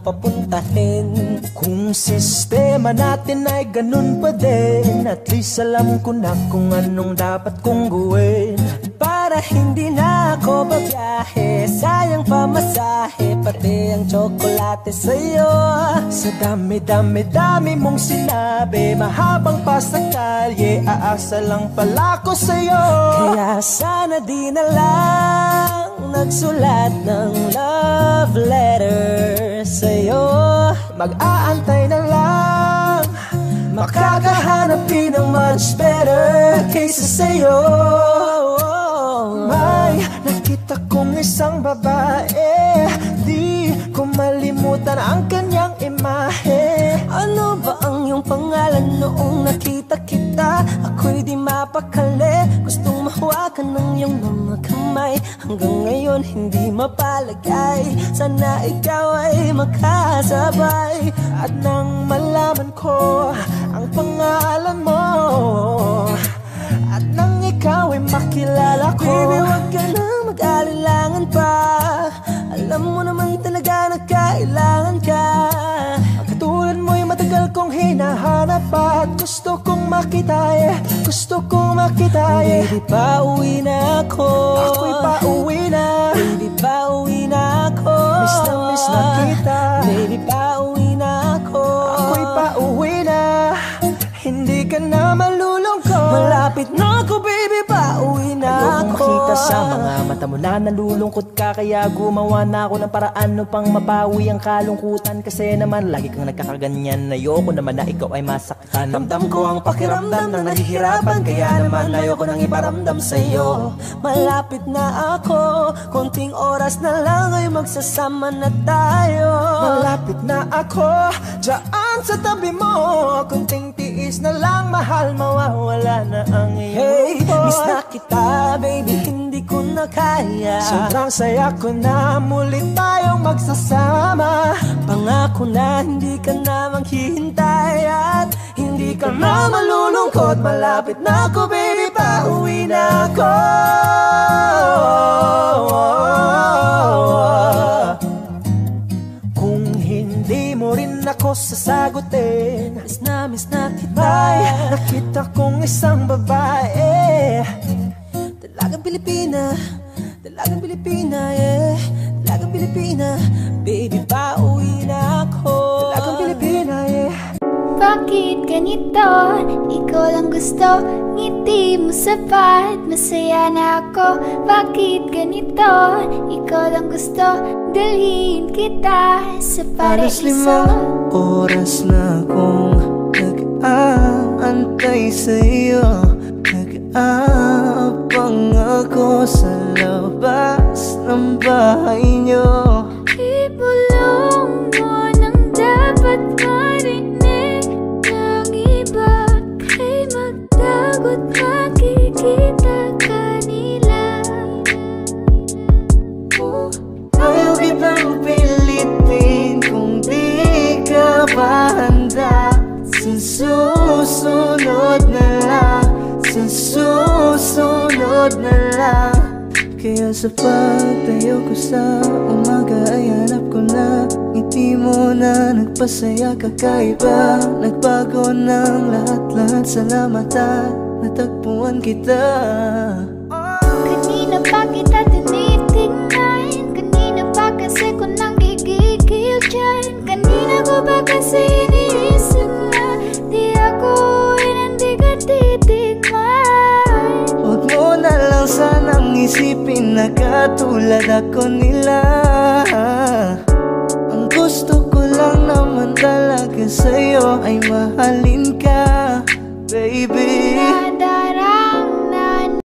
papuntahin. Kung sistema natin ay ganun pa din, at least alam ko na kung anong dapat kong gawin. Para hindi na ako babiyahe, sayang pamasahe, pati ang tsokolate sa'yo. Sa dami-dami-dami mong sinabi, mahabang pa sa kalye, aasa lang pala ko sa'yo. Kaya sana di na lang nagsulat ng love letter sa'yo. Mag-aantay na lang, makakahanap din ng much better kaysa sa'yo. May nakita kong isang babae, di ko malimutan ang kanyang imahe. Ano ba ang iyong pangalan noong nakita kita? Ako'y di mapakali, gustong mahawakan ng iyong mga kamay. Hanggang ngayon hindi mapalagay, sana ikaw ay makasabay. At nang malaman ko ang pangalan mo, at nang ikaw ay makilala ko, baby, wag ka na mag-alilangan pa. Alam mo naman talaga na kailangan ka. Ang katulad mo'y matagal kong hinahanap, at gusto kong makita, gusto kong makita. Baby, pauwi na ako, ako'y pauwi na. Baby, pauwi na ako, miss na kita. Baby, pauwi na ako, ako'y pauwi na. Hindi ka na malulungkot, malapit na ako, baby, pauwi na ako. Ayokong makita sa mga mata mo na nalulungkot ka, kaya gumawa na ako ng paraan upang mapawi ang kalungkutan. Kasi naman lagi kang nagkakaganyan, ayoko naman na ikaw ay masaktan. Ramdam ko ang pakiramdam ng nahihirapan, kaya naman ayoko nang iparamdam sa'yo. Malapit na ako, konting oras na lang ay magsasama na tayo. Malapit na ako, dyan sa tabi mo, konting tiis na lang, mahal, mawawala na ang iyong miss na kita, baby, hindi ko na kaya. Sobrang saya ko na muli tayong magsasama. Pangako na hindi ka na maghihintay, at hindi ka na malulungkot. Malapit na ako, baby, pauwi na ako. Kung hindi mo rin ako sasagutin, miss na kita. Ay, nakita kong isang babae, dalagang Pilipina, dalagang Pilipina, yeah. Dalagang Pilipina, baby, pauwi na ako. Dalagang Pilipina, yeah. Bakit ganito? Ikaw lang gusto, ngiti mo sapat, masaya na ako. Bakit ganito? Ikaw lang gusto, dalhin kita sa paraiso. Alas 5 oras na akong nag-aantay sa'yo. Nag-aabang ako sa labas ng bahay niyo. Ibulong mo nang dapat marinig ng iba, kay magdagot makikita kanila. Ayaw kitang pilitin kung di ka ba handa. Sa susunod na lang, sa susunod na lang. Kaya sa pagtayo ko sa umaga ay hanap ko na ngiti mo na nagpasaya, kakaiba. Nagbago ng lahat-lahat, salamat at natagpuan kita. Kanina pa kita tinitingnan, kanina pa kasi ko nang gigigil dyan. Kanina ko ba kasi iniisip na di ako hindi ka titigman. Huwag mo na lang sanang isipin na katulad ako nila. Ang gusto ko lang naman talaga sa'yo ay mahalin ka, baby.